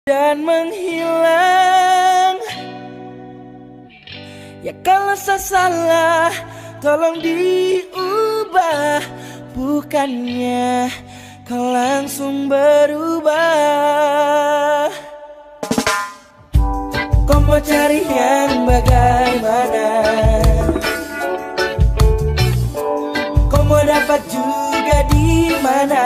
dan menghilang. Ya kalau saya salah, tolong diubah, bukannya kau langsung berubah. Kau mau cari yang bagaimana? Kau mau dapat juga di mana?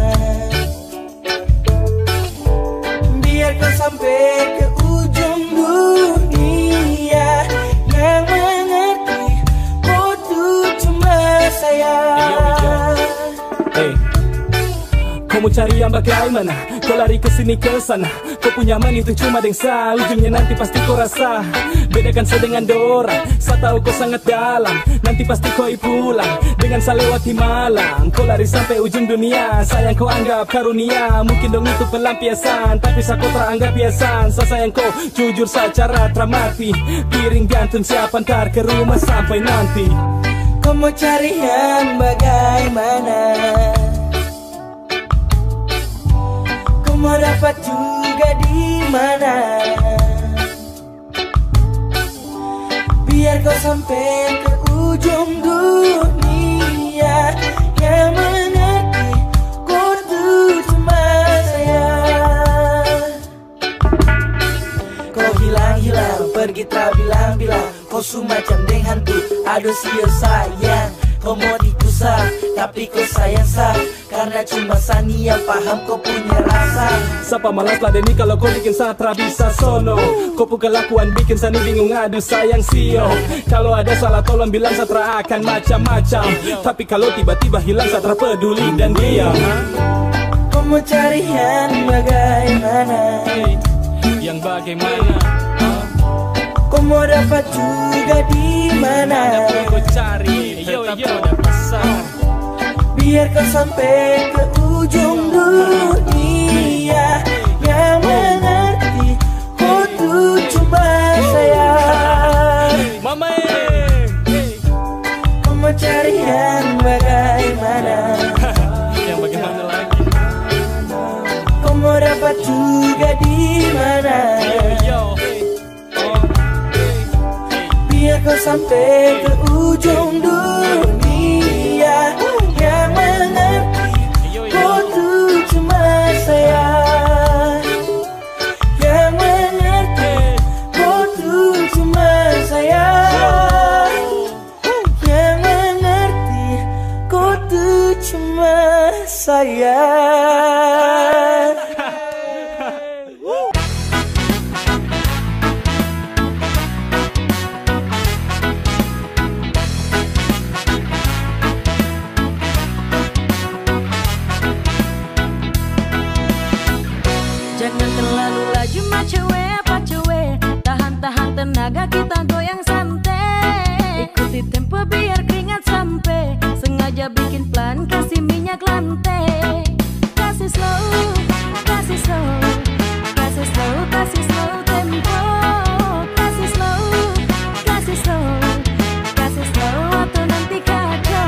Biar kau sampai ke ujung dunia, yang mengerti kau tuh cuma saya. Hey, kau mau cari yang bagaimana? Kau lari ke sini ke sana. Kau punya man itu cuma dengsa, ujungnya nanti pasti kau rasa. Bedakan saya dengan dorang, saya tahu kau sangat dalam. Nanti pasti kau pulang dengan saya lewati malam. Kau lari sampai ujung dunia, sayang kau anggap karunia. Mungkin dong itu pelampiasan, tapi saya kau teranggap biasan. Saya sayang kau jujur secara dramati. Piring gantung siapa ntar ke rumah sampai nanti. Kau mau cari yang bagaimana? Kau mau dapat juga di mana? Biar kau sampai ke ujung dunia, yang mengerti kau tuh cuma saya. Kau hilang-hilang, pergi tak bilang-bilang. Kau semacam deng hantu, aduh sio sayang. Kau mau dikusah, tapi kau sayang sah. Karena cuma Sani yang paham kau punya rasa. Sapa malas ladeni kalau kau bikin satra bisa sono. Kau pun kelakuan bikin Sani bingung, aduh sayang sio. Kalau ada salah tolong bilang satra akan macam-macam. Tapi kalau tiba-tiba hilang satra peduli dan diam. Kau mau cari yang bagaimana? Yang bagaimana? Kau mau dapat juga di mana? Ada kau cari, tetap ada pesan. Biar kau sampai ke ujung dunia, yang mengerti kau tuh cuma saya. Mama, Kau mau cari yang bagaimana? yang bagaimana lagi? Kau mau dapat juga di mana? Biar kau sampai ke ujung dunia, yang mengerti kau tuh cuma saya. Yang mengerti kau tuh cuma saya. Yang mengerti kau tuh cuma saya. Jangan terlalu laju mah cewek apa cewek. Tahan-tahan tenaga kita goyang santai. Ikuti tempo biar keringat sampai. Sengaja bikin plan kasih minyak lantai. Kasih slow, kasih slow, kasih slow, kasih slow tempo. Kasih slow, kasih slow, kasih slow atau nanti kacau.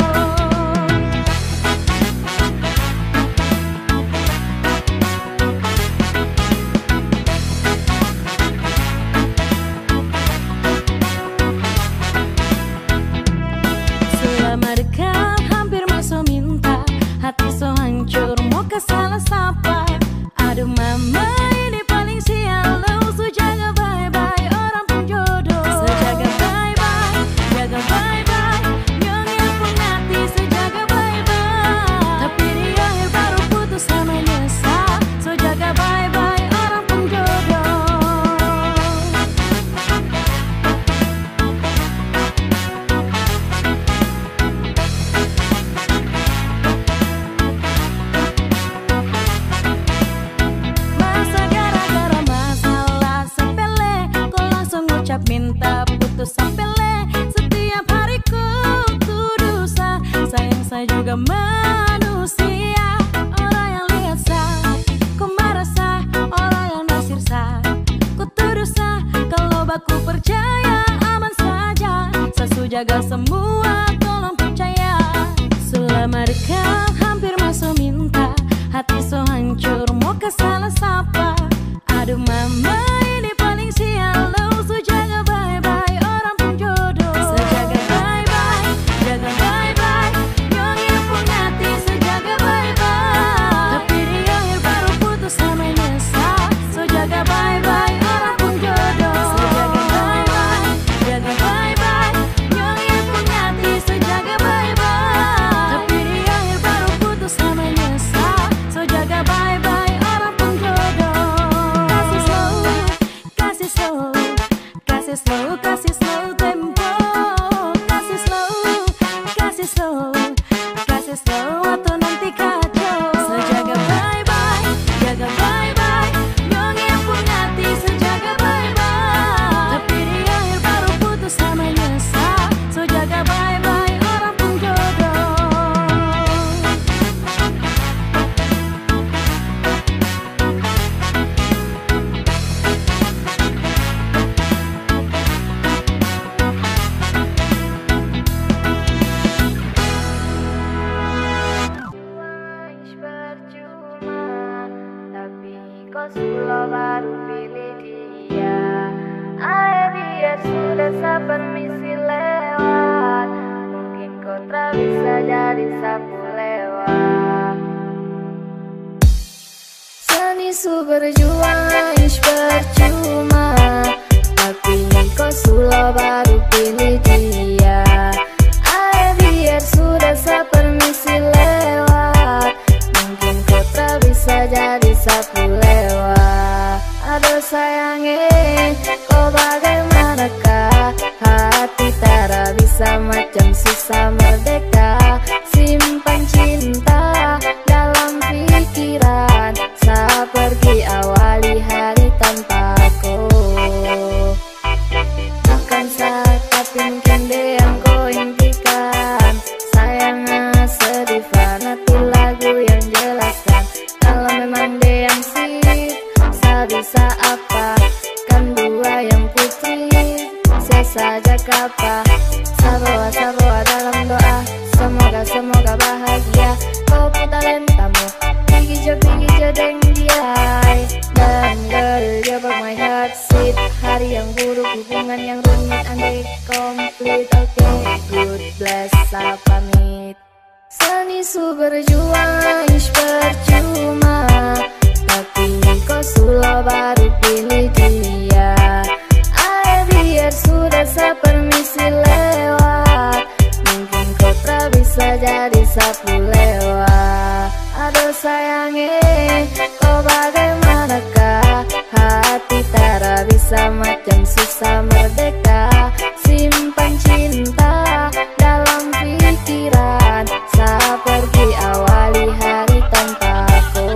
Selama dekat hampir masuk minta, hati so hancur mau ke salah sapa. Aduh mama ini paling sial, lo so jaga bye-bye orang pun jodoh. Sejaga bye-bye, jaga bye-bye, nyonya pun hati sejaga bye-bye. Tapi di akhir baru putus sama nyesal. So jaga bye-bye orang pun jodoh. Masa gara-gara masalah sepele, kau langsung ngucap minta putus sepele. Setiap hari ku tuduh sayang saya juga manusia. Orang yang lihat sah, ku marah sah. Orang yang nasir sah, ku tuduh sah. Kalau baku percaya aman saja. Saya jaga semua, tolong percaya. Selama dekat hampir masuk minta, hati so hancur mau ke salah sapa. Aduh sulo baru pilih dia. Ayo biar sudah sa permisi lewat, mungkin kau tak bisa jadi sapu lewat. Seni su berjuang ish percuma, tapi kau sulo baru pilih dia. Ayo biar sudah sa permisi lewat, mungkin kau tak bisa jadi sapu lewat. Aduh sayangnya, kau bagaimanakah? Hati tak bisa macam susah merdeka. Simpan cinta dalam pikiran, saat pergi awali hari tanpa kau. Bukan saat tapi mungkin deh yang kau impikan. Sayangnya sedih fanati lagu yang jelaskan. Kalau memang deh yang sip, bisa apa? Kan dua yang putih, saya saja kapa. Sabawa dalam doa, semoga bahagia. Kau talentamu, pergi jo deng dia. Dan girl, you broke my heart, sweet. Hari yang buruk, hubungan yang rumit, andai komplit. Okay, good bless, saya pamit. Seni su berjuang ish percuma, tapi kau sulo baru pilih dia. Ayo biar sudah sa permisi lewat, mungkin kau tak bisa jadi sapu lewat. Aduh sayangnya, kau bagaimanakah? Hati tak bisa macam susah merdeka. Simpan cinta dalam pikiran, saat pergi awali hari tanpa kau.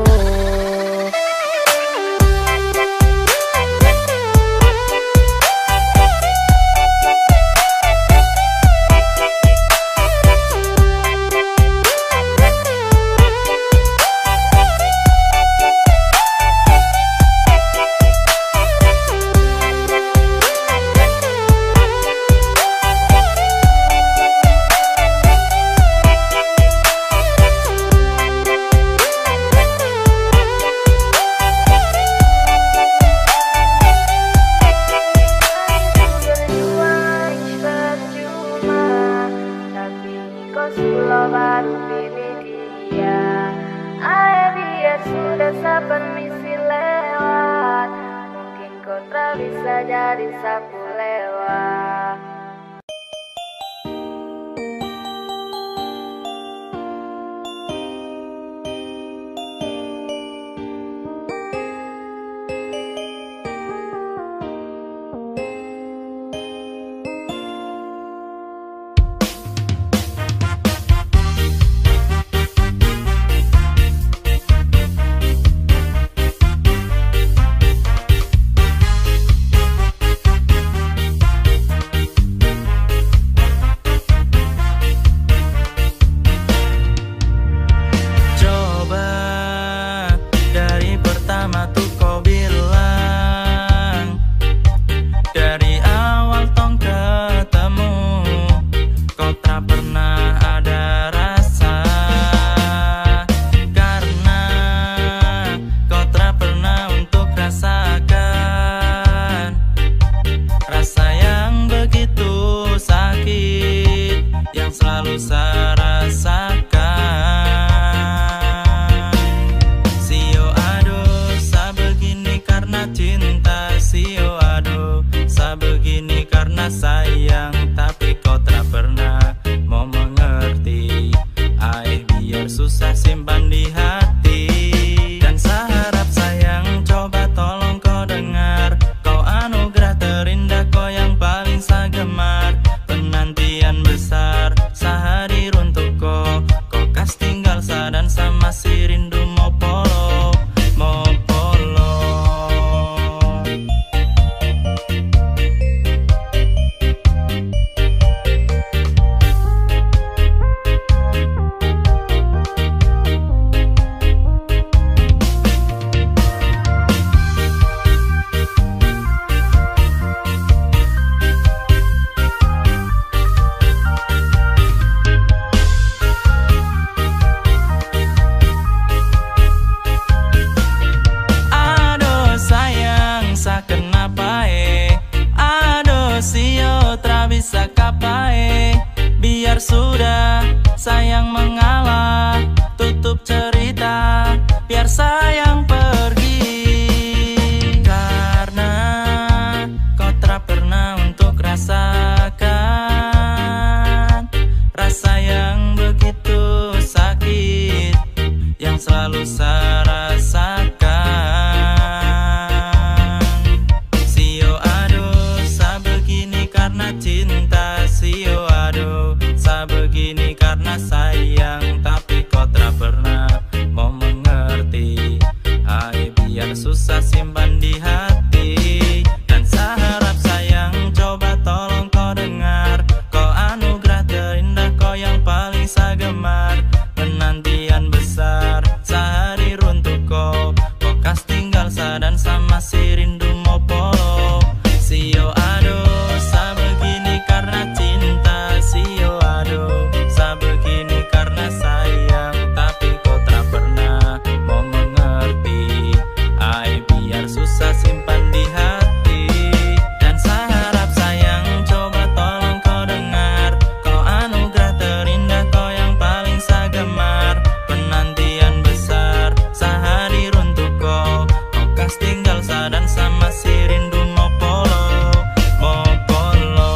Baru pilih dia. Ayo biar sudah sa permisi lewat, mungkin kau tak bisa jadi sapu lewat. Selalu saya rasakan. Sio aduh, sa begini karena cinta. Sio aduh, sa begini karena sayang. Tapi kau tak pernah mau mengerti. Ay, biar susah simpan di hati. Dan saya harap sayang, coba tolong kau dengar. Kau anugerah terindah, kau yang paling saya gemar. Penantian besar sehari masih rindu mau polo. Sio aduh, sa begini karena cinta. Sio aduh, sa begini karena sayang. Tapi kau tak pernah mau mengerti. Ai biar susah simpan di hati. Dan saya harap sayang coba tolong kau dengar. Kau anugerah terindah, kau yang paling saya gemar. Penantian besar, saya hadir untuk kau. Kau kas tinggal sa dan sama si rindu mau polo, mau polo.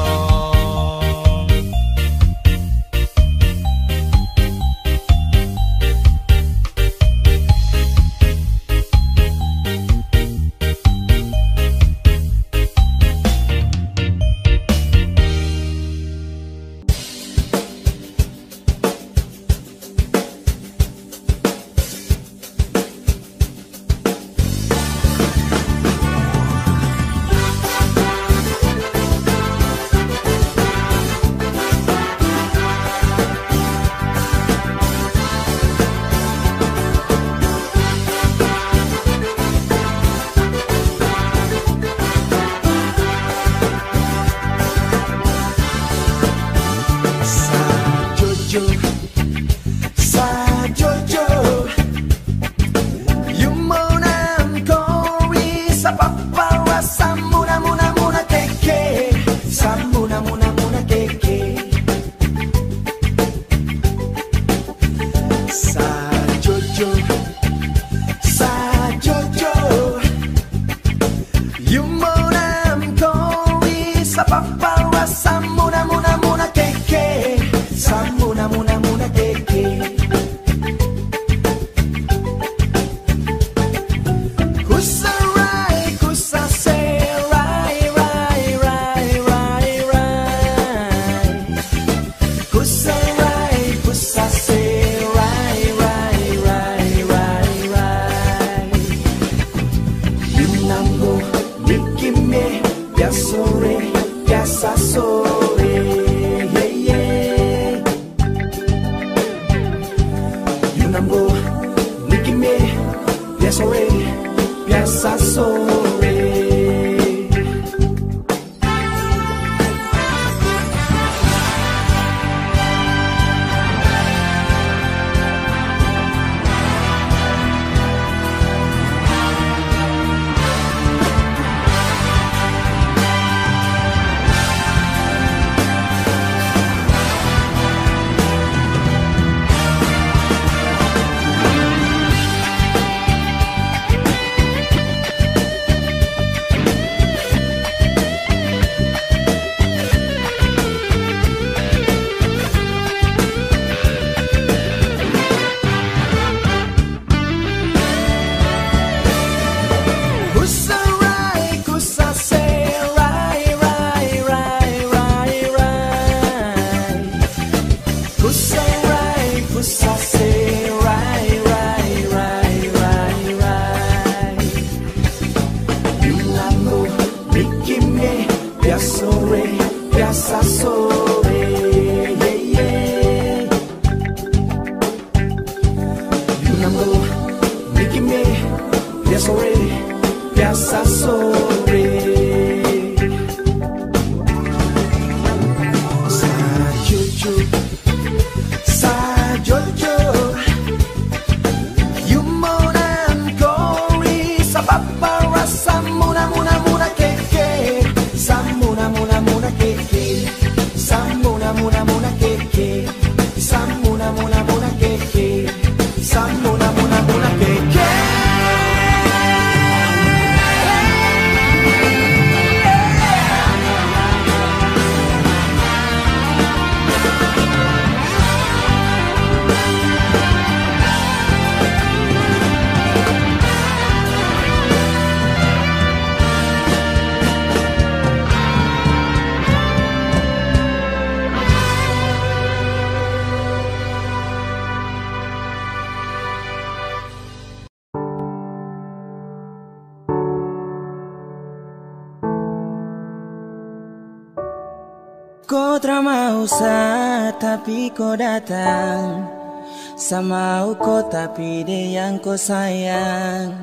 Kau tak mau sa, tapi kau datang. Sama kau tapi dia yang kau sayang.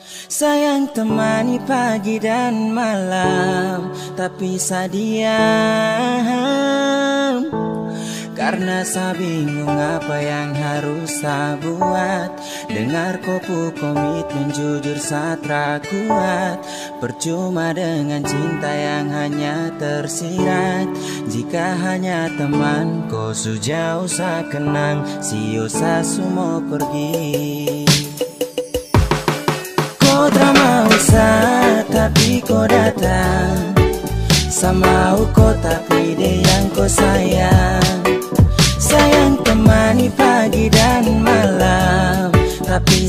Sayang temani pagi dan malam, tapi sadiam. Karena saya bingung apa yang harus saya buat. Dengar kopu komitmen jujur saya kuat. Percuma dengan cinta yang hanya tersirat. Jika hanya teman kau sejauh saya kenang, sio saya semua pergi. Kau tak mau saya tapi kau datang. Sama kau tapi dia yang kau sayang. Sayang temani pagi dan malam, tapi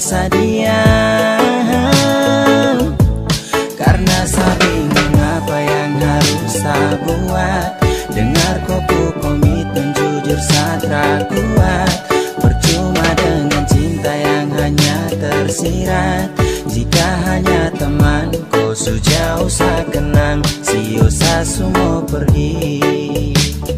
sadiam. Karena saya bingung apa yang harus saya buat. Dengar kopu komitmen jujur saya kuat. Percuma dengan cinta yang hanya tersirat. Jika hanya teman kau sejauh saya kenang, sio saya semua pergi.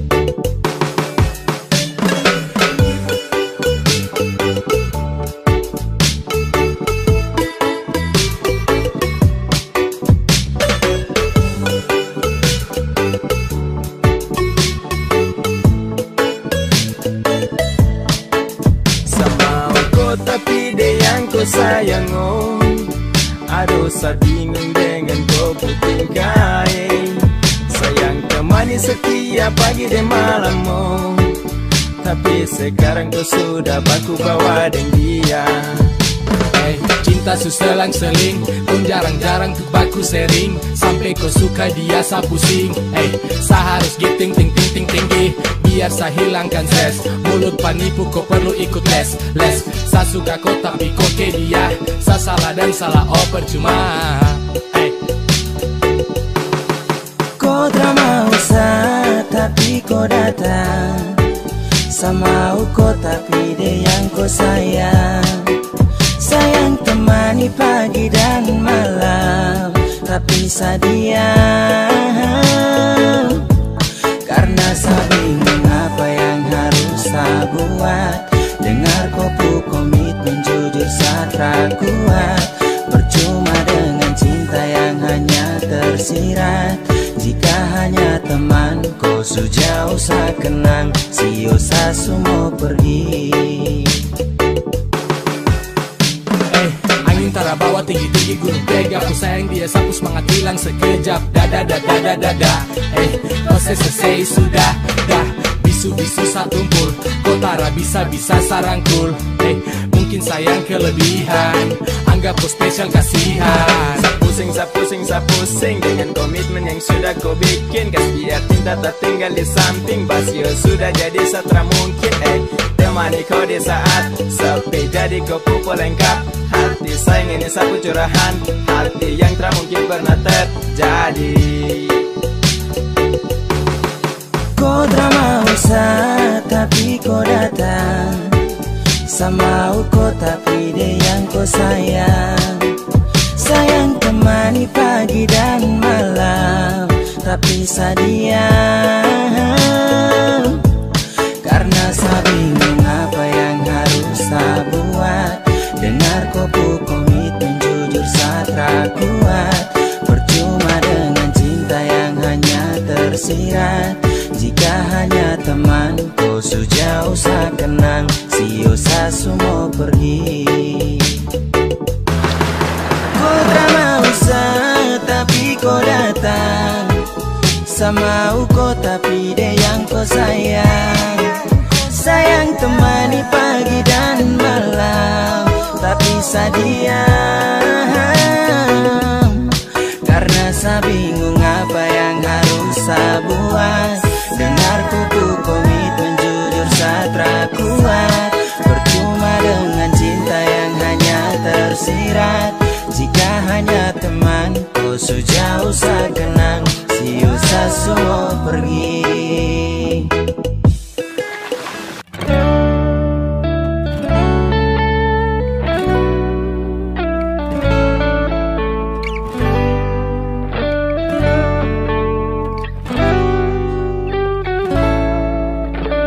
Tapi dia yang kau sayang, oh. Aduh saya bingung dengan kau putih kain. Sayang temani setiap pagi dan malam, oh. Tapi sekarang kau sudah baku bawa dengan dia. Cinta suselang-seling, kau jarang-jarang tuh baku sering. Sampai kau suka dia sa pusing. Sa harus giting ting ting ting tinggi, biar sa hilangkan stres. Mulut penipu kau perlu ikut les. Sa suka kau tapi kau ke dia. Sa salah dan salah oh percuma. Kau tak mau sa tapi kau datang. Sama kau tapi dia yang kau sayang. Sayang temani pagi dan malam, tapi sadiam. Karena saya bingung apa yang harus saya buat. Dengar kopu komitmen jujur saya kuat. Percuma dengan cinta yang hanya tersirat. Jika hanya teman kau sejauh saya kenang, sio saya semua pergi. Tara bawa tinggi-tinggi gunung tega. Aku sayang dia sapu semangat hilang sekejap. Dada. Kau selesai sudah. Dah bisu-bisu satumpul. Kau tara bisa-bisa sarangkul. Mungkin sayang kelebihan. Anggap kau spesial kasihan. Saya pusing dengan komitmen yang sudah kau bikin. Kas biar cinta tak tinggal di samping. Basio sudah jadi setra mungkin. Temani kau di saat sepi, jadi kau pupul lengkap. Hati sayang ini sapu curahan, hati yang tak mungkin pernah terjadi. Kau tak mau sa tapi kau datang. Sama kau tapi dia yang kau sayang. Sayang temani pagi dan malam, tapi sadiam. Karena saya bingung apa yang harus saya buat. Dengar kopu komitmen jujur saya kuat. Percuma dengan cinta yang hanya tersirat. Jika hanya teman kau sejauh saya kenang, sio saya semua pergi. Kau tak mau sa tapi kau datang. Sama kau tapi dia yang kau sayang. Sayang temani pagi dan malam, tapi sadiam. Karena saya bingung apa yang harus saya buat. Dengar kuku komitmen jujur saya kuat. Percuma dengan cinta yang hanya tersirat. Jika hanya teman kau sejauh saya kenang, sio saya semua pergi.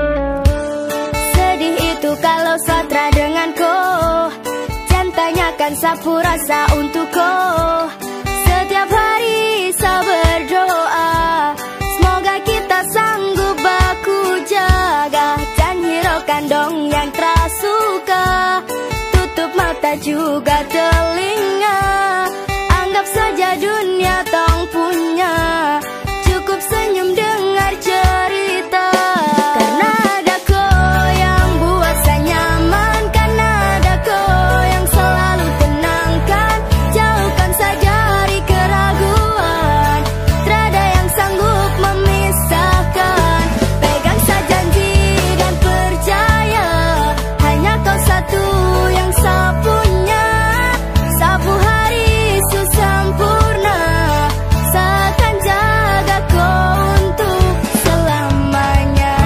Sedih itu kalau sotra denganku. Jangan tanyakan sapu rasa untukku. Setiap hari saya berdoa, semoga kita sanggup baku jaga dan hiraukan dong yang tersuka. Tutup mata juga telinga, anggap saja dunia tong punya. Cukup senyum dengar cerita, karena ada kau yang buat saya nyaman, karena ada kau yang selalu tenangkan. Jauhkan saja dari keraguan, tiada yang sanggup memisahkan. Pegang saja janji dan percaya, hanya kau satu yang saya punya. Sapu hari sempurna, saya akan jaga kau untuk selamanya.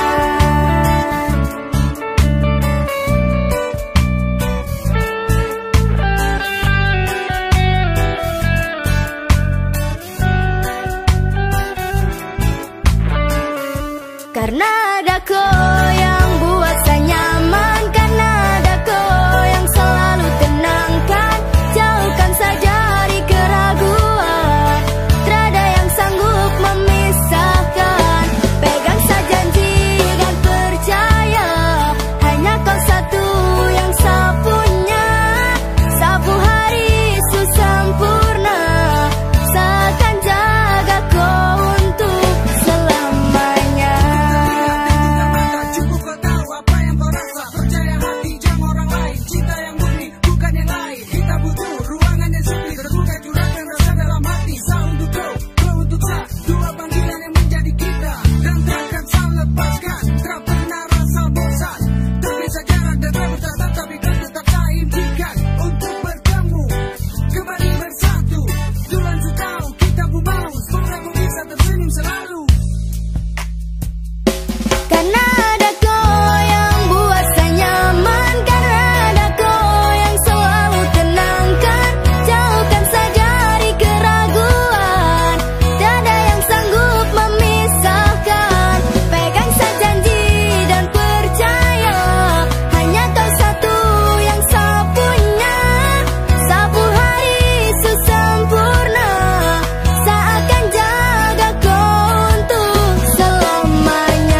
Karena ada kau yang buat saya nyaman, karena ada kau yang selalu tenangkan. Jauhkan saja dari keraguan, tiada yang sanggup memisahkan. Pegang saja janji dan percaya, hanya kau satu yang saya punya. Sapu hari sempurna, saya akan jaga kau untuk selamanya. Cukup kau tahu apa yang kau rasa, percaya hati jangan orang lain. Cinta yang murni bukan yang lain. Kita butuh ruangan yang sepi, terbuka curahkan rasa dalam hati. Saya untuk kau untuk saya, dua panggilan yang menjadi kita, dan takkan saya lepaskan. Tak pernah rasa bosan, terpisah jarak dan tak bertatap, tapi kan tetap saya impikan untuk bertemu kembali bersatu. Tuhan su tahu kita pun mau, semoga kau bisa tersenyum selalu. Karena ada kau yang buat saya nyaman, karena ada kau yang selalu tenangkan. Jauhkan saja dari keraguan, tiada yang sanggup memisahkan. Pegang saja janji dan percaya, hanya kau satu yang saya punya. Sapu hari sempurna, saya akan jaga kau untuk selamanya.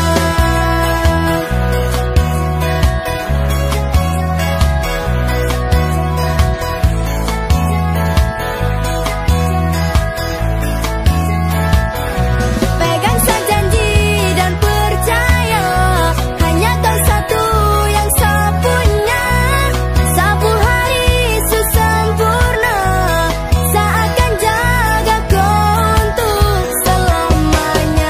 Pegang saja janji dan percaya, hanya kau satu yang saya punya. Sapu hari sempurna, saya akan jaga kau untuk selamanya.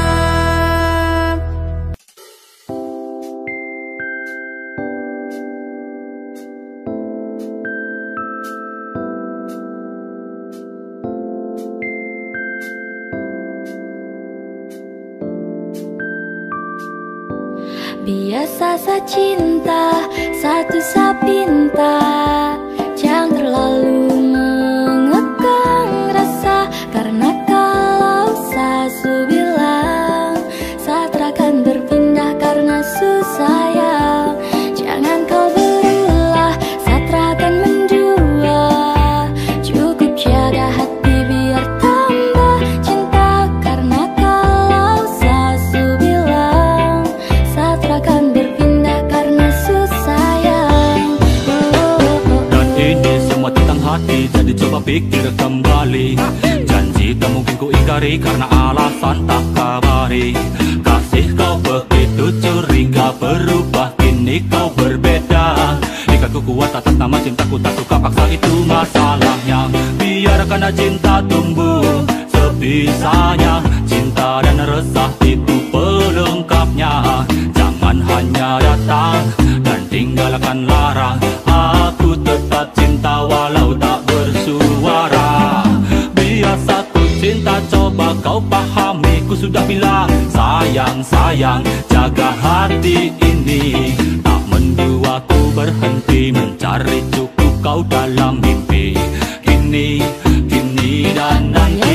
Biasa saya cinta, satu saya pinta, jangan terlalu mengekang rasa. Karena kalau saya bilang, saya akan berpindah karena susayang. Jangan kau berulah, saya akan menjua. Cukup jaga hati biar tambah cinta. Karena kalau saya bilang, saya akan berpindah karena susayang. Dan ini semua tentang hati, jadi coba pikir kembali. Janji tak mungkin ku ingkari, karena alasan tak kabari. Kasih kau begitu curiga, berubah kini kau berbeda. Ikatku kuat atas nama cintaku, tak suka paksa itu masalahnya. Biarkan cinta tumbuh sebisanya, cinta dan resah itu pelengkapnya. Jangan hanya datang dan tinggalkan lara. Aku tetap cinta walau tak bersuara. Biasa ku cinta, coba kau pahami. Ku sudah bilang sayang, sayang, jaga hati ini. Tak mendua ku berhenti mencari cukup kau dalam mimpi. Kini, kini dan nanti.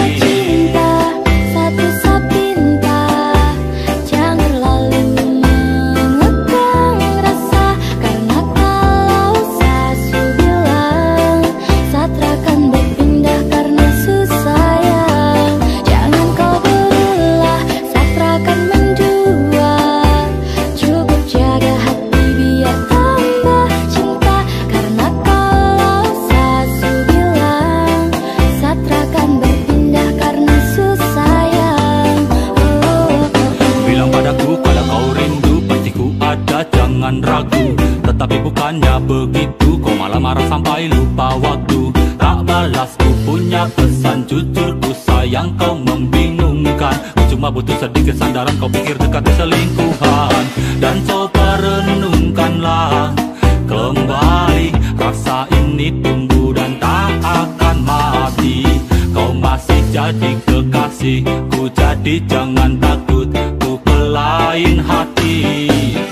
Satu saya pinta, jangan terlalu mengekang rasa. Karena kalau saya kesan jujur ku sayang kau membingungkan. Ku cuma butuh sedikit sandaran, kau pikir dekat selingkuhan. Dan coba renungkanlah kembali, rasa ini tumbuh dan tak akan mati. Kau masih jadi kekasihku, jadi jangan takut ku pelain hati.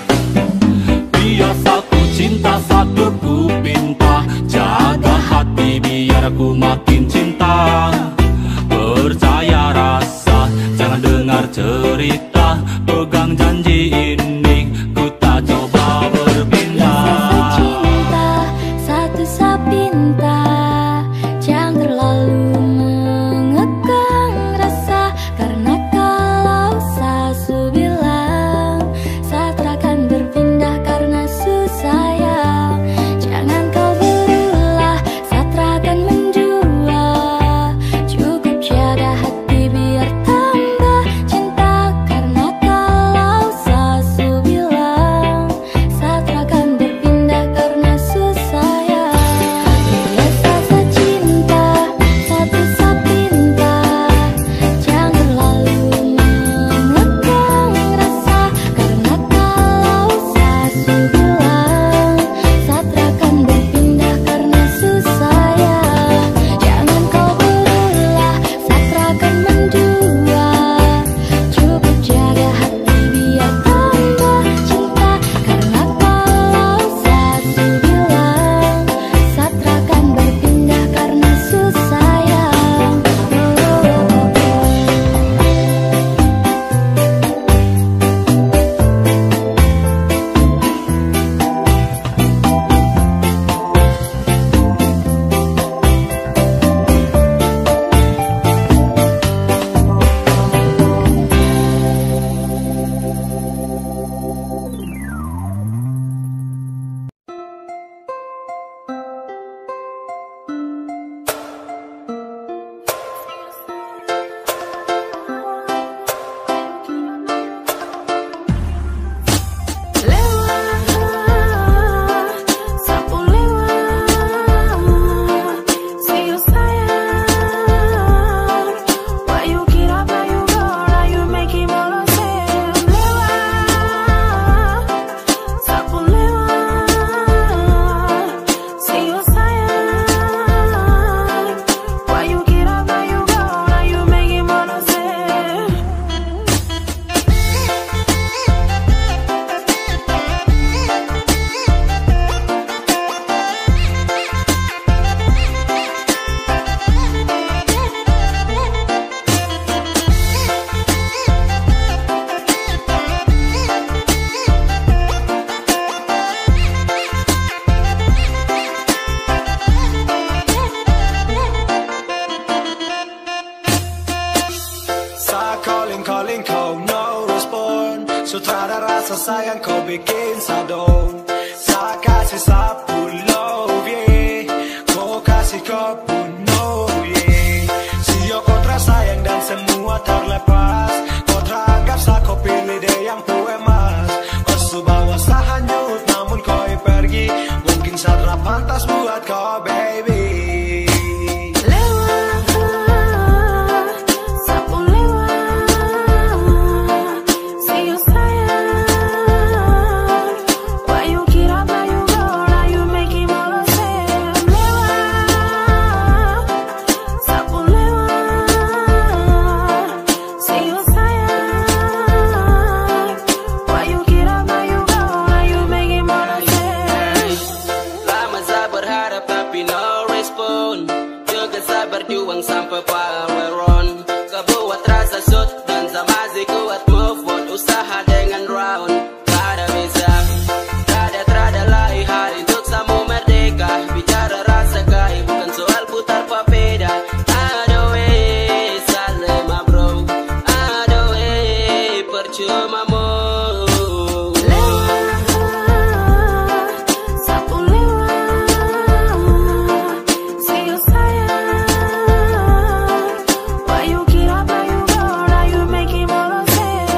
Biasa ku cinta satu ku pinta, jaga hati biar ku makin cinta. Percaya rasa, jangan dengar cerita, pegang janji ini ku tak coba berpindah. Satu cinta, satu sapinta, jangan terlalu mengekang rasa. Karena kalau sasu bilang saat akan berpindah karena susah. Jangan kau berulah saat akan menjua. Cukup jaga hati biar tambah cinta. Karena kalau sasu bilang saat akan berpindah karena susah. Biasa cinta, satu sapinta, jangan terlalu mengekang rasa. Karena kalau sasu bilang saat akan berpindah karena susah. Jangan kau berulah saat akan mendua. Cukup jaga hati biar tambah cinta. Karena kalau sasu bilang saat akan berpindah karena susah. Sapu lewat, see you sayang. Why you get up, why you go, why you make him all the same. Lewat, sapu lewat, see you sayang. Why you get up, why you go, why you make him all the same. Saya calling kau no respon. Sutradara rasa sayang kau bikin sadon. Saya kasih sapu love yeah, kau kasih kau bunuh yeah. Sio kontra sayang dan semua terlepas. Kau teranggap saya kau pilih deh yang emas. Kau subawa saya hanyut namun kau pergi. Mungkin saya pantas buat kau baby. Sapu lewat, see you sayang. Why you get up, why you go, why you make him all the same. Lewat, sapu lewat, see you sayang. Why you get up, why you go, why you make him all the same. Lama saya berharap tapi no respon. Juga saya berjuang sampai power on. Kau buat rasa shoot dan saya masih kuat move on. Usaha dengan round, tak bisa. Terada lagi hari untuk sama merdeka. Bicara rasa kaya bukan soal putar papeda. Aduh salema bro. Aduh percuma mo. Sapu lewat, see you sayang. Why you get up, why you go, why you make him all the same.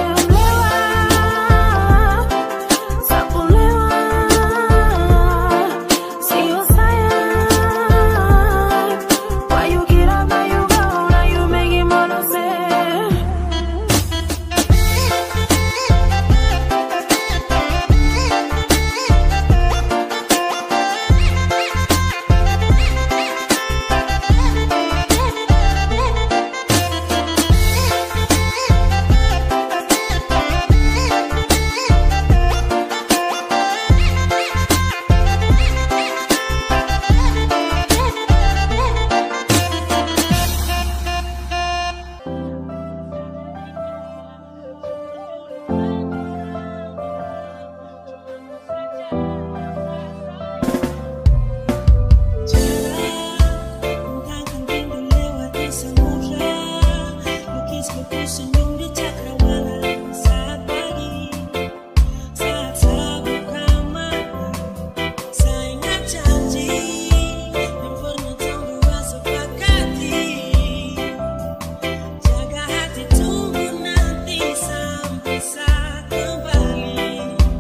samudra, lukis buku senyum di cakrawala. Saat pagi, saat sabuk mata, saya ingat janji yang pernah berdua sepakati. Jaga hati, tunggu nanti sampai saat kembali.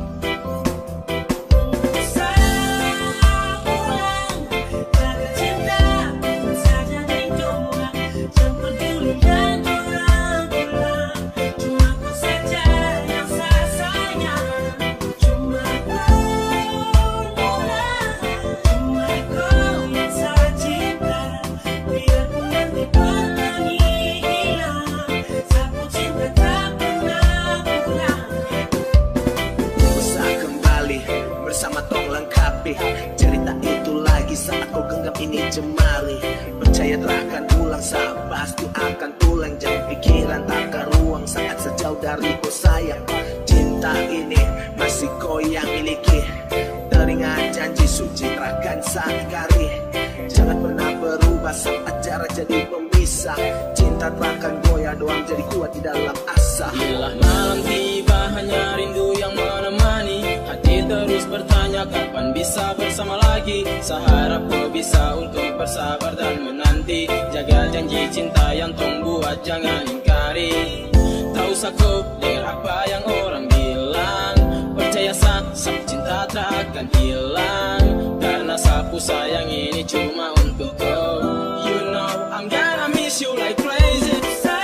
Cerita itu lagi saat kau genggam ini jemari. Percaya tak akan ulang, saat pasti akan tulang. Jangan pikiran takkan ruang saat sejauh dariku sayang. Cinta ini masih kau yang miliki. Teringat janji suci terakan saat kari. Jangan pernah berubah saat jarak jadi pemisah. Cinta takkan goyah doang jadi kuat di dalam asa. Bila malam tiba hanya rindu yang menemani. Hati terus bertanya kapan bisa bersama lagi. Seharap kau bisa untuk bersabar dan menanti. Jaga janji cinta yang tong buat jangan ingkari. Tak usah kau dengar apa yang orang bilang. Percaya sah, sapu cinta tak akan hilang. Karena sapu sayang ini cuma untuk kau. You know I'm gonna miss you like crazy.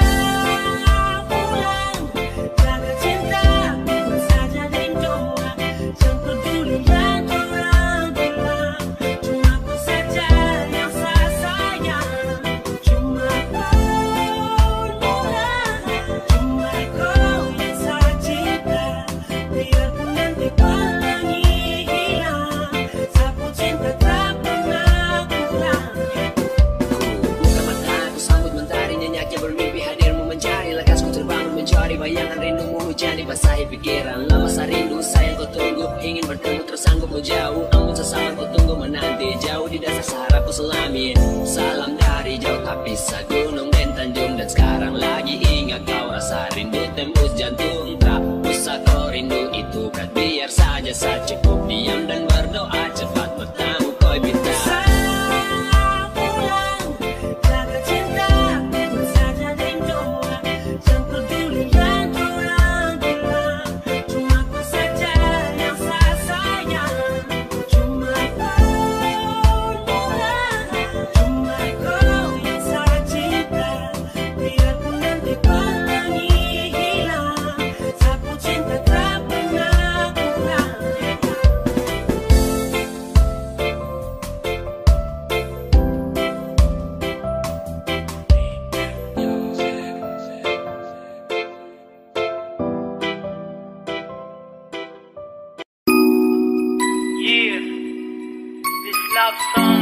Bayangan rindumu hujan dibasahi pikiran. Lama saya rindu sayang kau tunggu. Ingin bertemu tersanggup mau jauh. Ampun sesama kau tunggu menanti. Jauh di dasar Sahara ku selami. Salam dari jauh tapi sa gunung dan tanjung. Dan sekarang lagi ingat kau rasa rindu tembus jantung. Tak usah kau rindu itu kan biar saja saya cukup diam dan berdoa cepat bertemu kau bintang. love song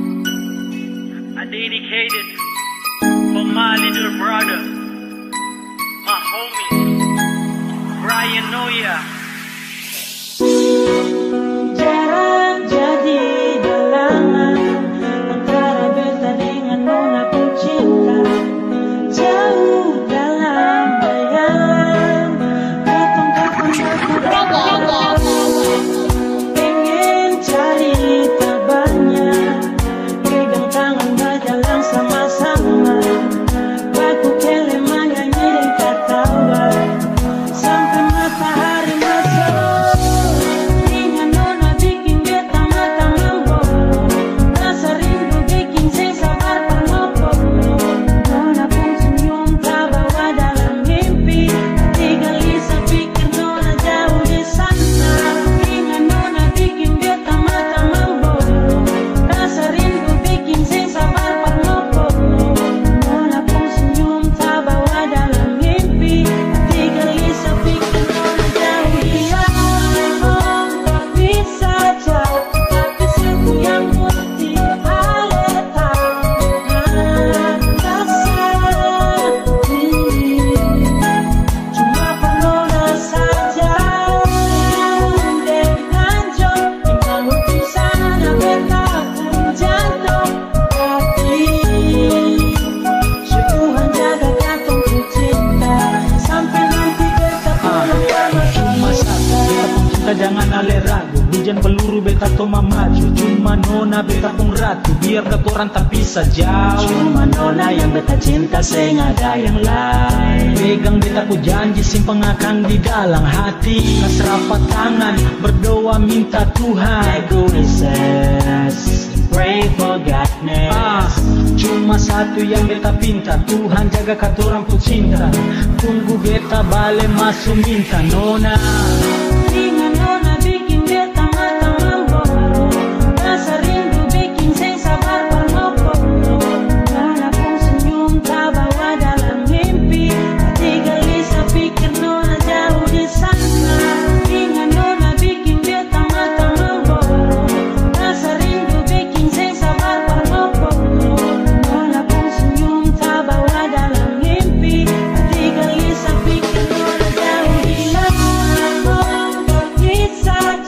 I dedicated for my little brother, my homie, Brian Noya. Jarang jadi dalangan antara beta dengan nona pencinta. Jauh dalam bayangan, kapan-kapan pengen cari kabarnya, pegang tangan berjalan sama-sama, baku kele menyanyi dan ketawa sampai matahari beta toma maju, cuma nona beta pung ratu, biar katorang tak bisa jauh. Cuma nona yang beta cinta, seng ada yang lain. Pegang beta ku janji, simpan akan di dalam hati. Kasrapat tangan, berdoa minta Tuhan. Egoises, pray for godness. Cuma satu yang beta pinta, Tuhan jaga katorang ku cinta. Tunggu beta bale masuk minta nona. Dengan nona bikin beta mata memboro, rasa rindu bikin seng sabar pernoporo. Nona pun senyum tak bawa dalam mimpi, hati gelisah pikir nona jauh di sana. Dengan nona bikin beta mata memboro, rasa rindu bikin seng sabar pernoporo. Nona pun senyum tak bawa dalam mimpi, hati gelisah pikir nona jauh di sana. Kisah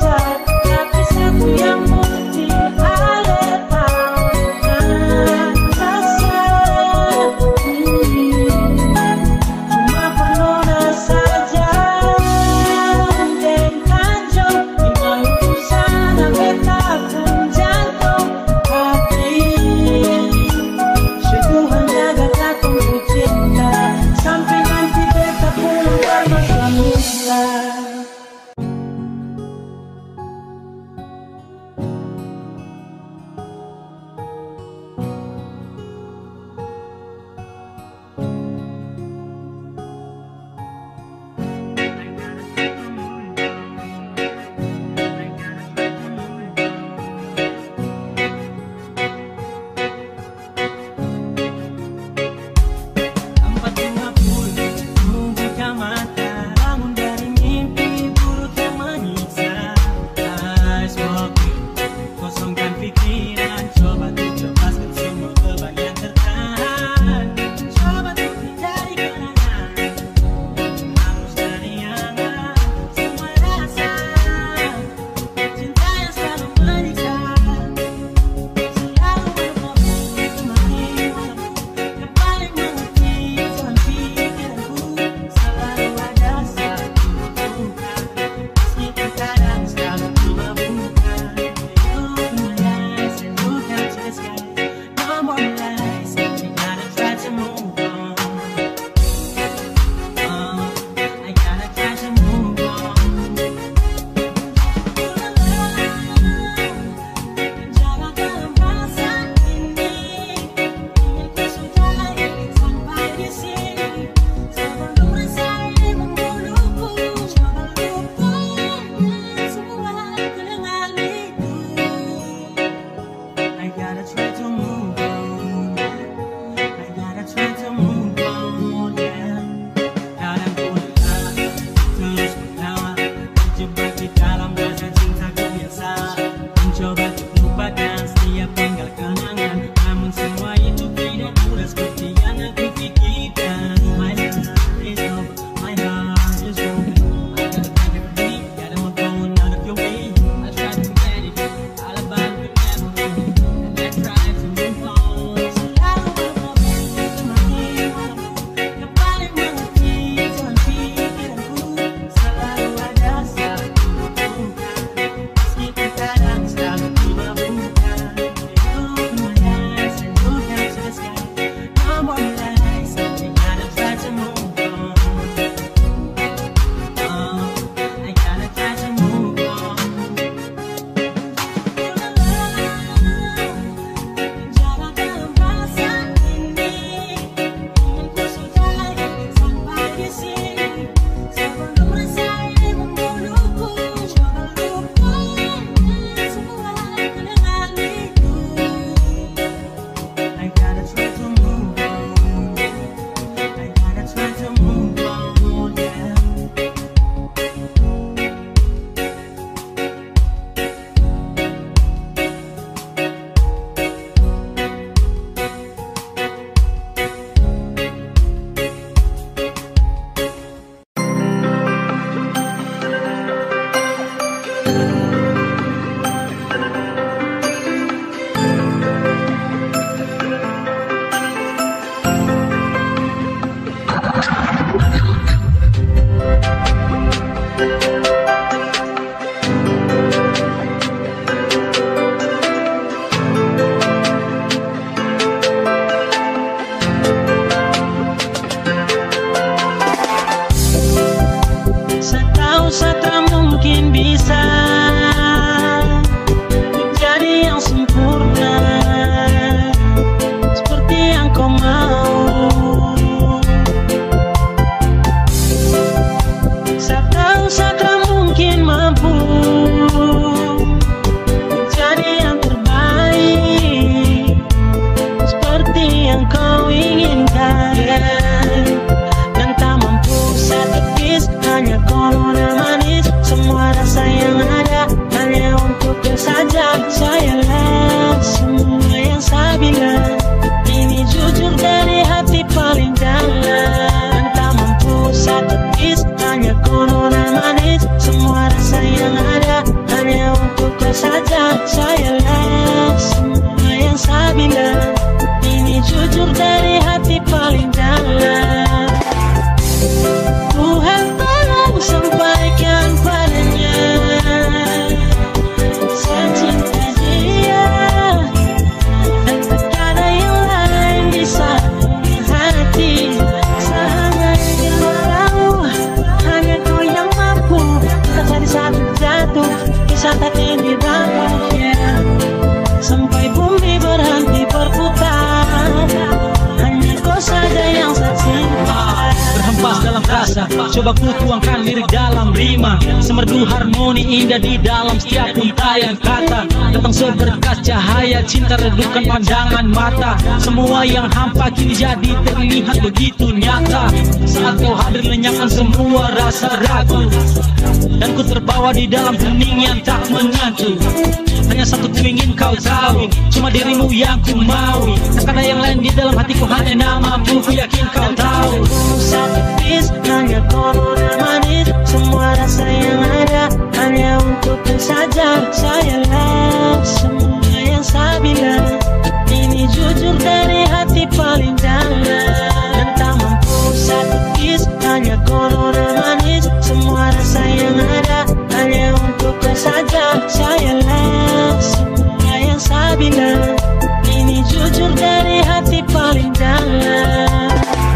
Coba ku tuangkan lirik dalam rima, semerdu harmoni indah di dalam setiap untayan kata. Datang seberkas cahaya cinta redupkan pandangan mata. Semua yang hampa kini jadi terlihat begitu nyata. Saat kau hadir lenyapkan semua rasa ragu, dan ku terbawa di dalam hening yang tak menentu. Hanya satu ku ingin kau tahu, cuma dirimu yang ku mau. Tak ada yang lain di dalam hatiku, hanya namamu ku yakin kau tahu. Satu bis, hanya koridor manis. Semua rasa yang ada hanya untukku saja. Sayalah semua yang saya bilang, ini jujur dari hati paling dalam. Dan tak mampu satu bis, hanya koridor manis. Semua rasa yang ada hanya untukku saja. Sayalah semua yang saya bilang, ini jujur dari hati paling dalam.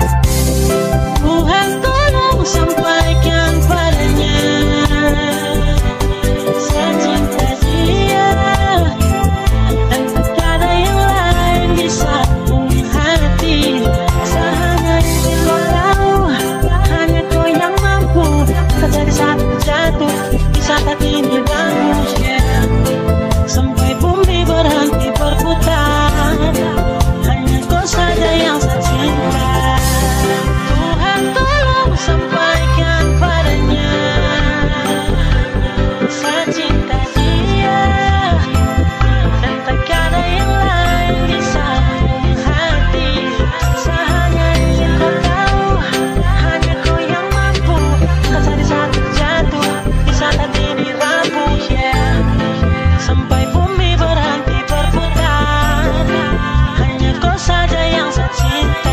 Tuhan tolong sampaikan padanya, saya cinta dia, dan tak ada yang lain di satu hati. Hanya ingin kau tahu, hanya kau yang mampu. Terjadi satu jatuh di saat hati ini bangun, sampai bumi berhenti berputar. Hanya kau saja yang saya cinta. Tuhan tolong sampaikan padanya, saya cinta dia, dan tak ada yang lain di satu hati. Saya hanya ingin kau tahu, hanya kau yang mampu. Terjadi satu jatuh di saat hati dirampung, sampai bumi berhenti berputar. Hanya kau saja yang saya cinta.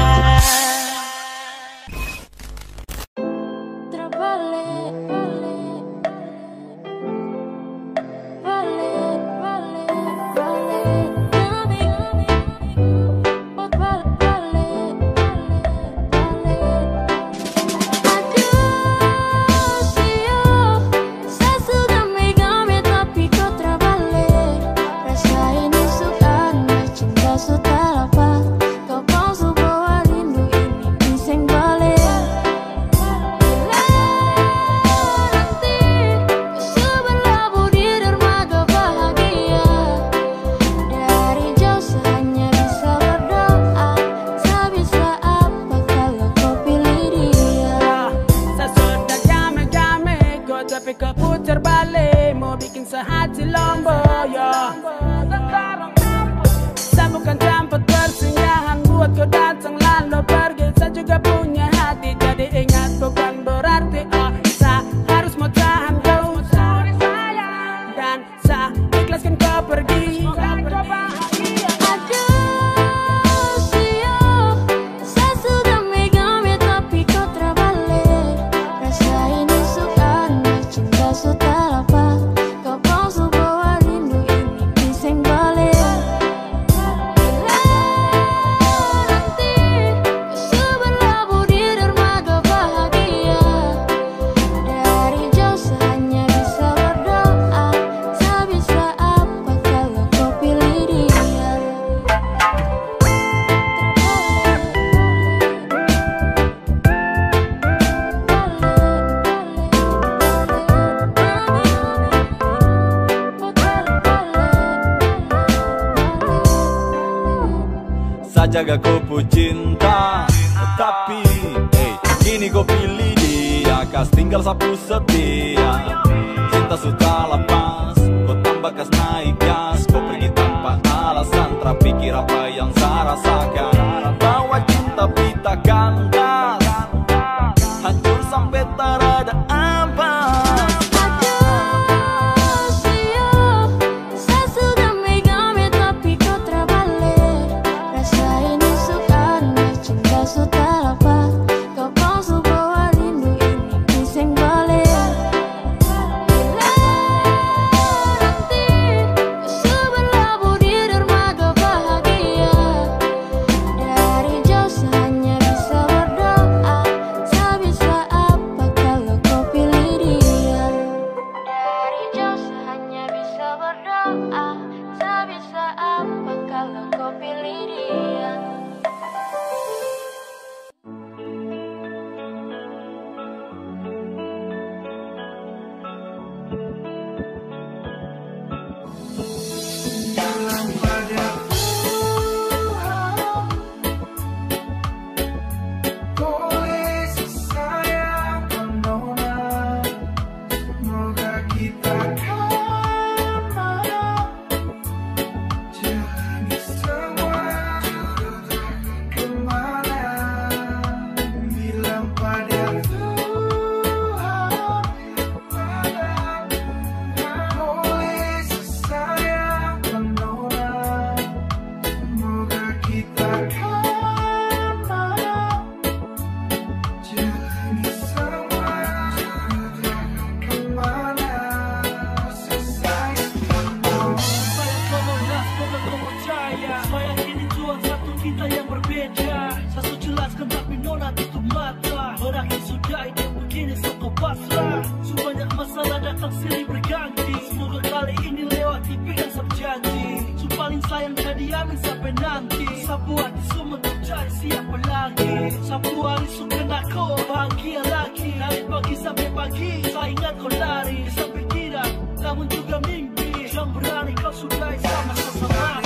Jaga kau cinta, tapi kini kau pilih dia, kas tinggal sapu setia. Cinta sudah lepas, kau tambah kas naik gas. Kau pergi tanpa alasan, terpikir apa yang saya rasakan. Bawa cinta pita kandas, hancur sampai tak ada ampas. Kau palsu bawa rindu ini bising balik. Bila kini soko pasrah. Sebanyak masalah datang silih berganti. Semoga kali ini lewati pegang sab janji. Su paling sayang jadi amin sampai nanti. Sapu hati su mencari siapa lagi. Sapu hari su kena kau bahagia lagi. Dari pagi sampai pagi saya ingat kau lari. Sampai tidak namun juga mimpi. Yang berani kau sudahi sama sesama.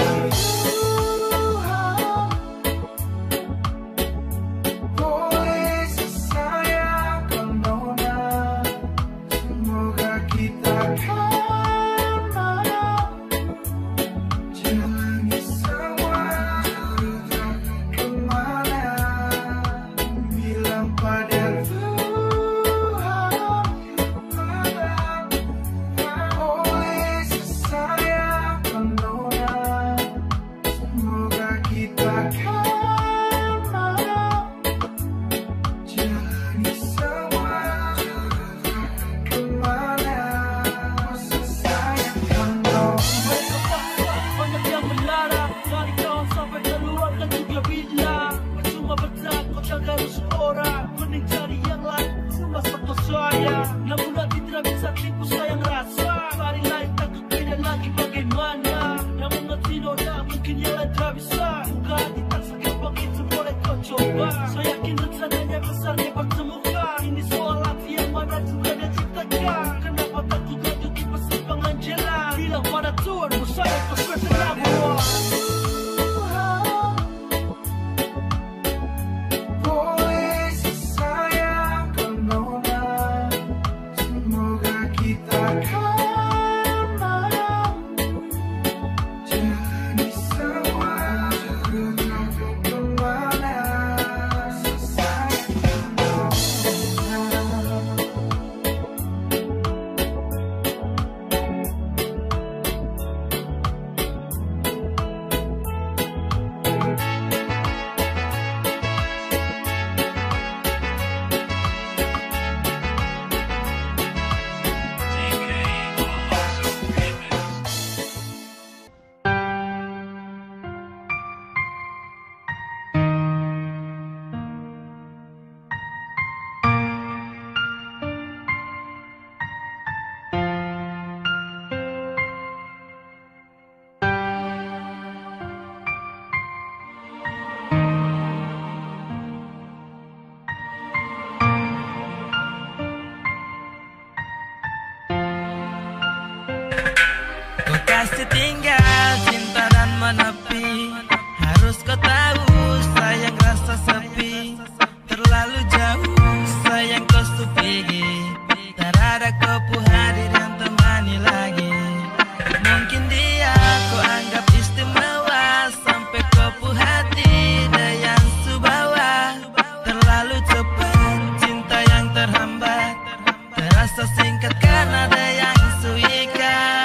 Kasih tinggal cinta dan menepi. Harus kau tahu sayang rasa sepi. Terlalu jauh sayang kau su pergi. Tak ada kau pu hadir dan temani lagi. Mungkin dia kau anggap istimewa. Sampai kau pu hati dia yang su bawa. Terlalu cepat cinta yang terhambat. Terasa singkat karena dia yang su ikat.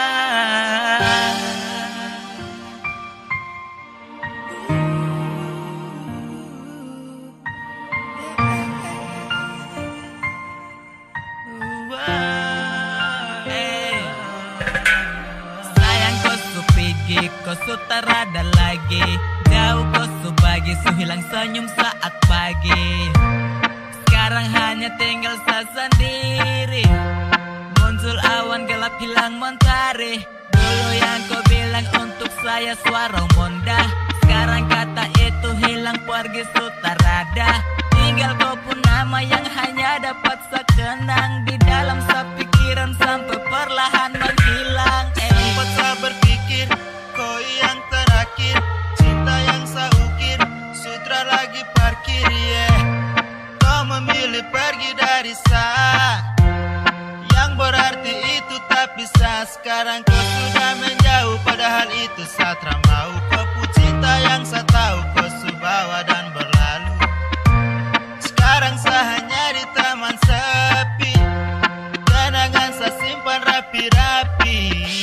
Kau su tak ada lagi. Jauh kau su pagi, su hilang senyum saat pagi. Sekarang hanya tinggal saya sendiri. Muncul awan gelap hilang mentari. Dulu yang kau bilang untuk saya suara monda. Sekarang kata itu hilang pergi su tak ada. Tinggal kau pun nama yang hanya dapat sekenang. Di dalam sepikiran sampai perlahan menghilang. Sempat saya berpikir kau yang terakhir, cinta yang saya ukir, sutra lagi parkir, yeah. Kau memilih pergi dari saya, yang berarti itu tak bisa. Sekarang kau sudah menjauh, padahal itu saya tak mau. Kau pu cinta yang saya tahu, kau su bawa dan berlalu. Sekarang saya hanya di taman sepi, kenangan saya simpan rapi-rapi.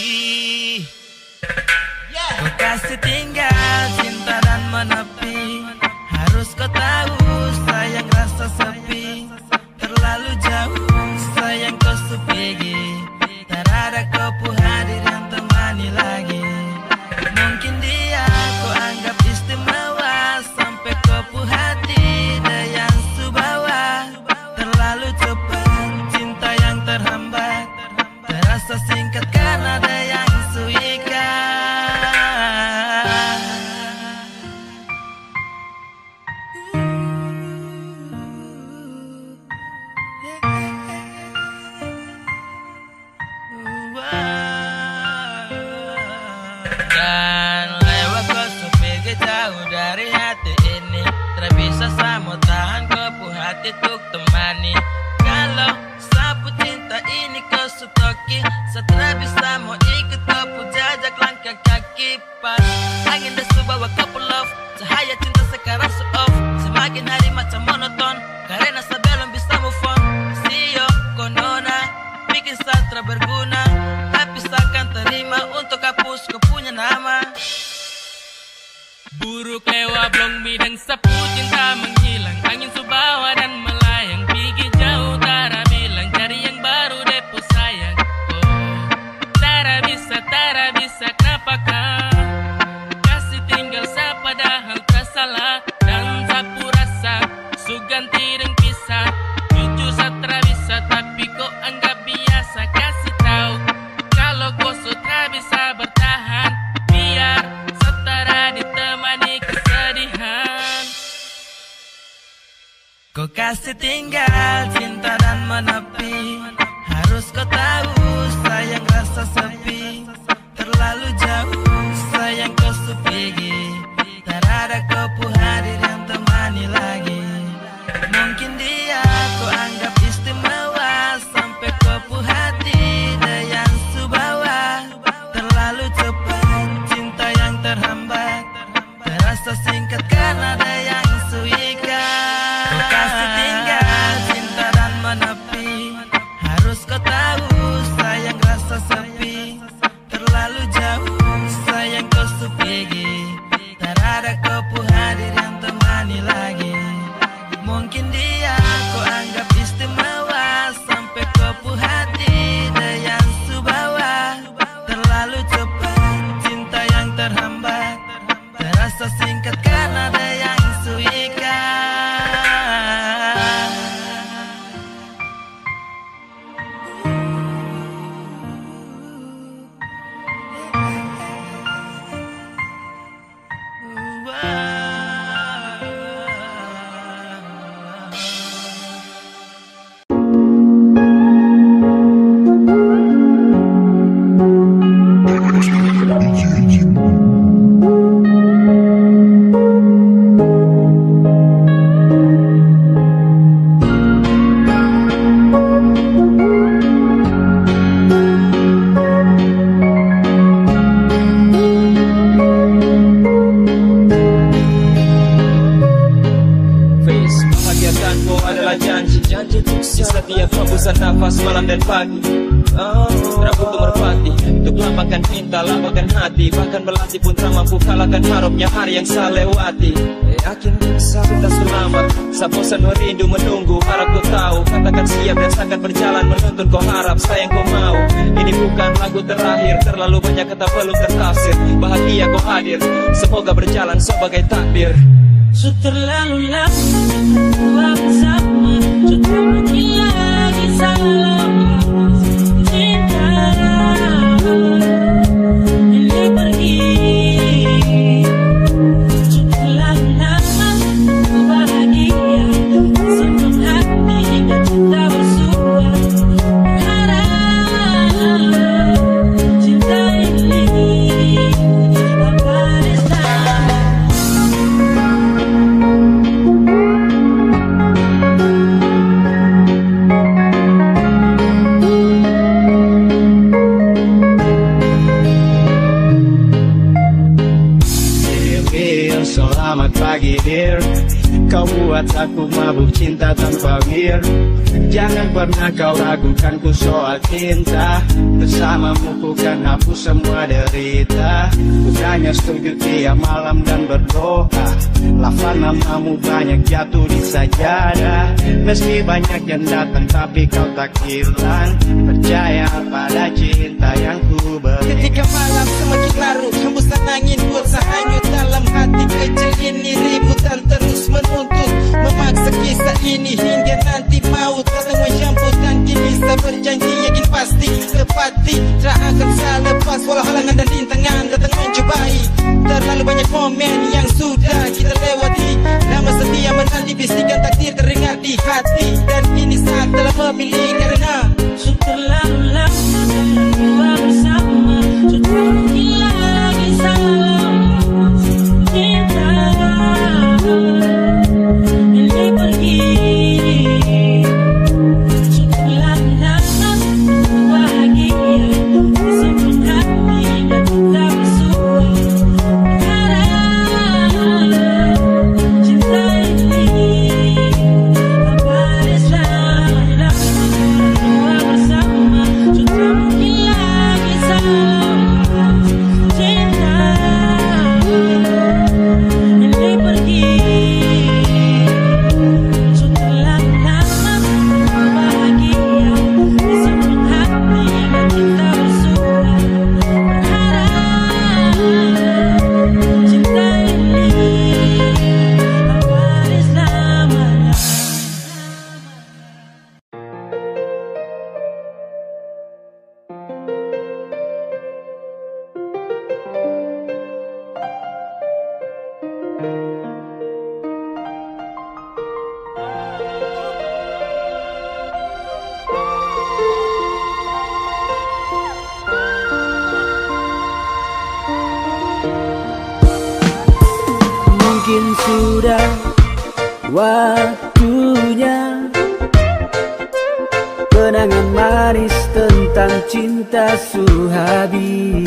Kau kasih tinggal cinta dan menepi. Harus kau tahu sayang rasa sepi. Terlalu jauh sayang kau su pergi. Tak ada kau pu hadir untuk temani. Kalau sapu cinta ini kau sutoki, setelah bisa mau ikut kau jajak langkah kaki. Pas angin desu bawa couple love, cahaya cinta sekarang so off. Semakin hari macam monoton, karena sebelum bisa move on. Sio konona, bikin sastra berguna, tapi seakan terima untuk hapus kau punya nama. Buruk lewat blong bidang sapu cinta menghilang, angin subawa dan melayang, pergi jauh tara bilang cari yang baru depu sayang. Oh, tara bisa kenapa kah kasih tinggal sa padahal tersalah, dan sapu rasa suganti dan pisah. Jujur satra bisa tapi kok anggap biasa, kasih tahu kalau kau sutra bisa bertahan, biar setara ditemani kesedihan. Kau kasih tinggal cinta dan menepi, harus kau tahu sayang rasa sepi, terlalu jauh sayang kau pergi, tak ada kau pun hadir yang temani lagi. Mungkin dia kau anggap istimewa, sampai kau pun hati dia yang subawa. Terlalu cepat cinta yang terhambat, terasa singkat karena dia yang suikat. Kau kasih tinggal cinta dan menepi, harus kau tahu sayang rasa sepi, terlalu jauh sayang kau pergi, tak ada kau pun hadir yang temani lagi. Mungkin dia kau anggap istimewa, sampai kau pun hati dia yang subawa. Terlalu cepat cinta yang terhambat, terasa singkat karena dia yang suikat. Nafas malam dan pagi, terabut merpati untuk lambangkan cinta, lambangkan hati, bahkan melati pun tak mampu kalahkan harapnya hari yang saya lewati. Yakin bisa sudah selamat, saya bosan merindu menunggu, harap kau tahu, katakan siap dan sangat berjalan menuntun kau harap, sayang kau mau. Ini bukan lagu terakhir, terlalu banyak kata belum tertafsir, bahagia kau hadir, semoga berjalan sebagai takdir. Terlalu lama bersama, sudah menghilang salam cinta ini pergi. Sudah lama bahagia, senang hati dan cinta bersua. Harap cinta ini apa Selamat pagi dear, kau buat aku mabuk cinta tanpa mir. Jangan pernah kau ragukan ku soal cinta, bersamamu ku kan hapus semua derita. Bukannya setuju tiap malam dan berdoa, lafal namamu banyak jatuh di sajadah. Meski banyak yang datang tapi kau tak hilang, percaya pada cinta yang ku beri. Ketika malam semakin larut, hembusan angin bosan hanyut dalam hati kecil ini. Ributan terus menuntut, memaksa kisah ini hingga nanti maut datang menjemput. Dan kini saya berjanji yakin pasti tepati, tak akan saya lepas walau halangan dan rintangan datang mencobai. Terlalu banyak momen yang sudah kita lewati, nama setia menanti bisikan takdir terdengar di hati. Dan kini saat telah memilih karena terlalu lama bersama, sudah hilang lagi salam cinta ini pergi. sudah waktunya kenangan manis tentang cinta suhabi.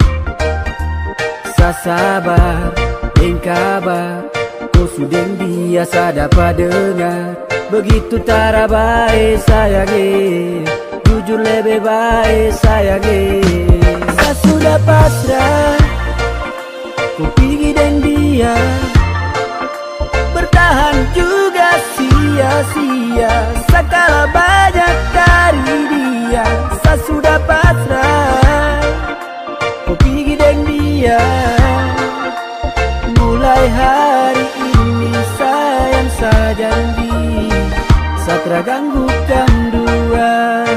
Sa sabar, yang kabar, kau sudah biasa dapat dengar. Begitu tara baik sayangi, jujur lebih baik sayangi. Sa sudah pasrah, ku pergi dan dia, bertahan juga sia-sia. Sekala banyak dari dia, sa sudah pasrah, ku pergi dan dia. Mulai hari ini sayang saya janji, Satra ganggukan dua.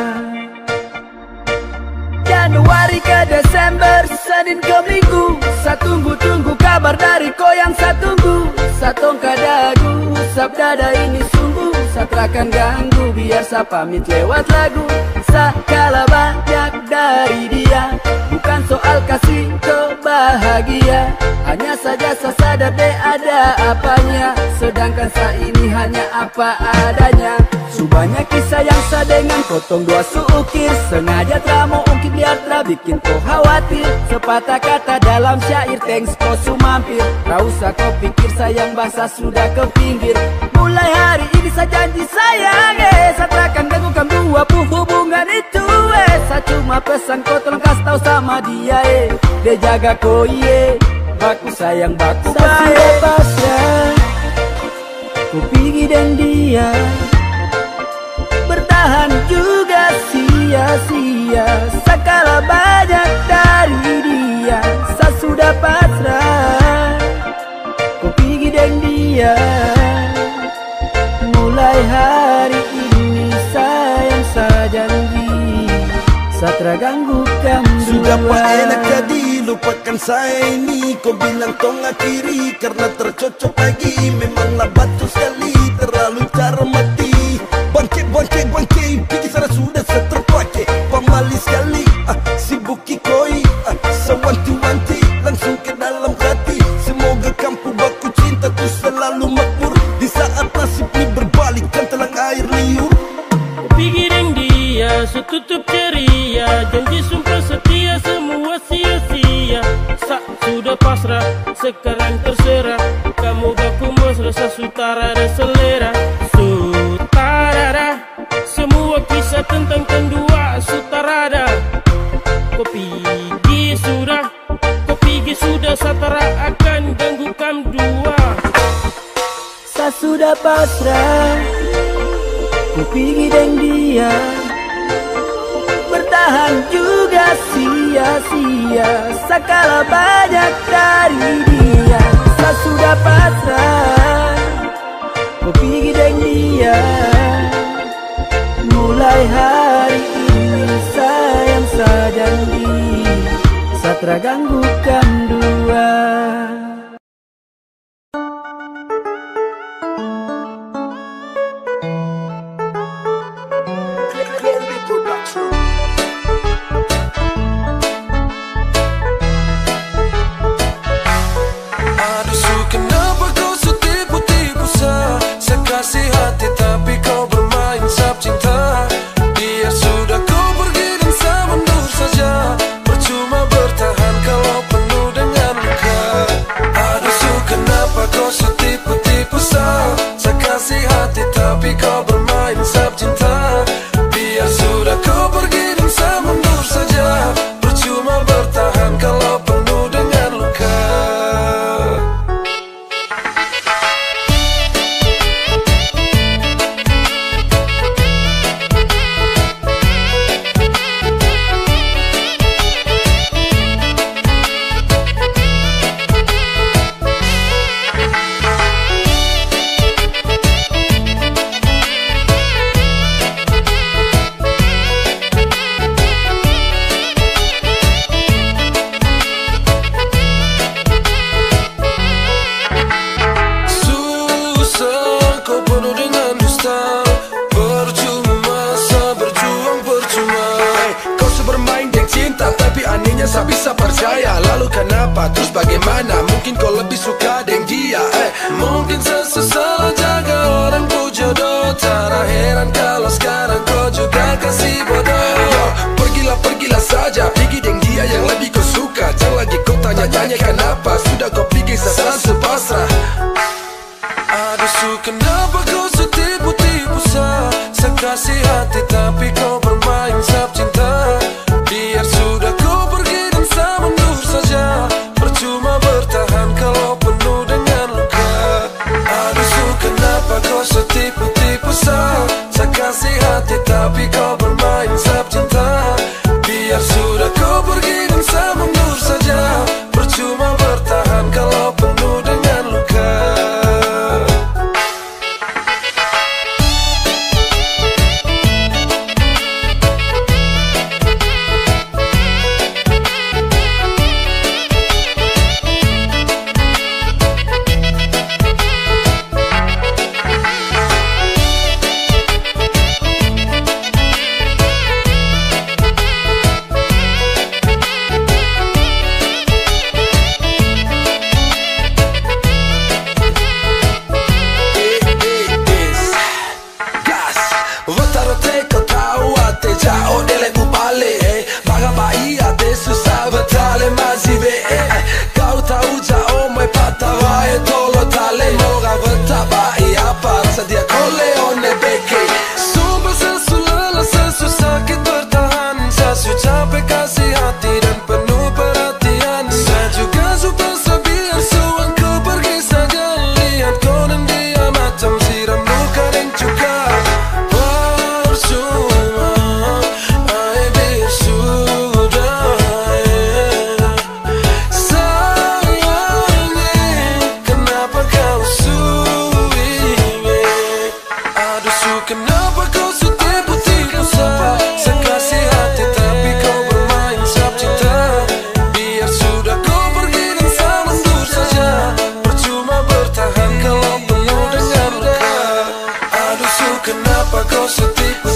Januari ke Desember, Senin ke Minggu, saya tunggu-tunggu kabar dari kau yang saya tunggu. Satong kadagu, sabda ini sungguh, Satra akan ganggu biar saya pamit lewat lagu. Sekala banyak dari dia, bukan soal kasih ke bahagia, hanya saja saya sadar deh ada apanya, sedangkan saya ini hanya apa adanya. Banyak kisah yang saya dengan potong dua suukir, sengaja tak mau ungkit biar tak bikin kau khawatir. Sepatah kata dalam syair, thanks kau sumampir. Tak usah kau pikir sayang bahasa sudah ke pinggir. Mulai hari ini saya janji sayang, saya takkan ganggukan dua hubungan itu. Saya cuma pesan kau tolong kasih tahu sama dia, dia jaga kau baku sayang baku baik. Saya sudah pasrah, ku pergi dan dia, bertahan juga sia-sia. Sekala banyak dari dia, saya sudah pasrah, ku pergi dan dia. Mulai hari ini sayang saya janji, Satra ganggukan dua. Sudah pak enak jadi lupakan saya ini, kau bilang tong akhiri karena tercocok lagi. Memanglah batu sekali, terlalu cara mati. Bangke, pikir sana sudah terpakai. Pamali sekali, sibuki koi, sewanti-wanti, langsung ke dalam hati. Semoga kampung baku cintaku selalu makmur, di saat nasib ini berbalik kan telang air liur. Pikirin dia, setutup ceria, janji sumpah setia semua sia-sia. Sudah pasrah, sekarang terserah, kamu baku mesra, sutara dan selera. Sutarada, semua kisah tentang kedua sutarada. Kau pergi sudah, Satra akan ganggukan dua. Saya sudah pasrah, ku pergi dan dia, bertahan juga sia-sia. Sekala banyak dari dia, saya sudah pasrah, ku pergi dan dia. Mulai hari ini sayang saya janji, Satra ganggukan dua. Kasih hati tapi kau bermain sab cinta. Dia sudah kau pergi dan saya mundur saja. Percuma bertahan kalau penuh dengan luka. Aduh su kenapa kau setipu-tipu saya kasih hati tapi kau bermain sab cinta. Biar sudah kau pergi dan saya mundur saja. Percuma bertahan kalau penuh dengan luka. biasa bisa percaya. Lalu kenapa, terus bagaimana? Mungkin kau lebih suka dengan dia. Mungkin sesusah jaga orang jodoh. Tak heran kalau sekarang kau juga kasih bodoh. Yo, pergilah saja, pergi dengan dia yang lebih kau suka. Jangan lagi kau tanya-tanya kenapa. Sudah kau pikir saya pasrah. Aduh, kenapa kau setipu-tipu saya kasih hati tapi kau bermain sap cinta. Biar sudah kau pergi dan saya mundur saja. Percuma bertahan kalau penuh dengan luka. Aduh, kenapa kau setipu-tipu saya kasih hati tapi kau bermain sap cinta. Biar sudah kau pergi dan saya mundur saja. Percuma bertahan kalau penuh dengan luka. Kenapa kau setipu-tipu saya kasih hati tapi kau bermain sap cinta. Biar sudah kau pergi dan saya mundur saja. Percuma bertahan kalau penuh dengan luka. Aduh, kenapa kau setipu